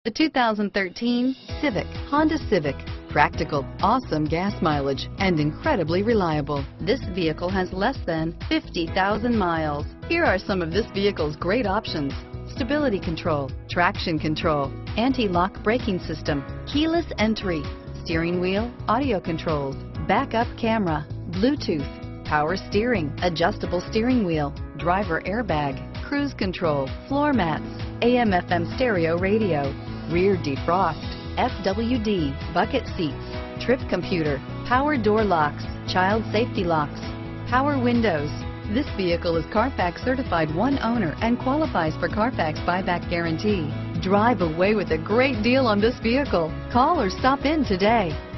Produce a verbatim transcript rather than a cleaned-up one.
The two thousand thirteen Civic, Honda Civic. Practical, awesome gas mileage, and incredibly reliable. This vehicle has less than fifty thousand miles. Here are some of this vehicle's great options: stability control, traction control, anti-lock braking system, keyless entry, steering wheel audio controls, backup camera, Bluetooth, power steering, adjustable steering wheel, driver airbag, cruise control, floor mats, A M F M stereo radio, rear defrost, F W D, bucket seats, trip computer, power door locks, child safety locks, power windows. This vehicle is Carfax certified one owner and qualifies for Carfax buyback guarantee. Drive away with a great deal on this vehicle. Call or stop in today.